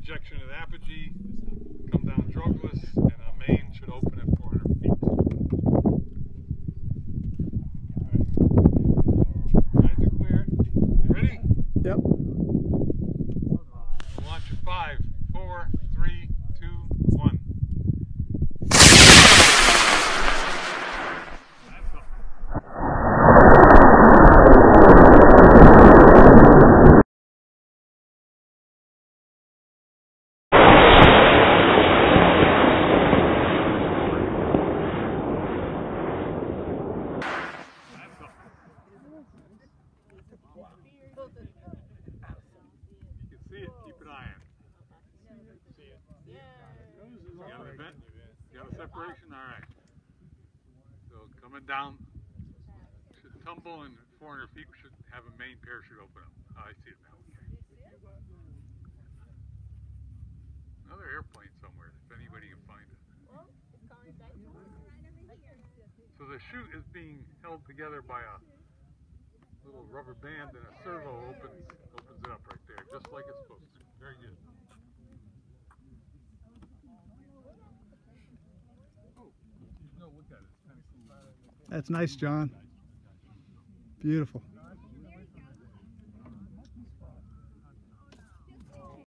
ejection at apogee, come down drogless, and a main should open at 400 feet. Alright. Eyes are clear. You ready? Yep. We'll launch at 5, 4, 3, 2, 1. You can see it, keep an eye on it. See it. You got an event? You got a separation? Alright. So coming down, should tumble and 400 feet, we should have a main parachute open up. Oh, I see it now. Okay. Another airplane somewhere, if anybody can find it. So the chute is being held together by a little rubber band, and a servo opens it up right there, just like it's supposed to. Very good. Oh, no, look at it. It's kind of cool. That's nice, John. Beautiful.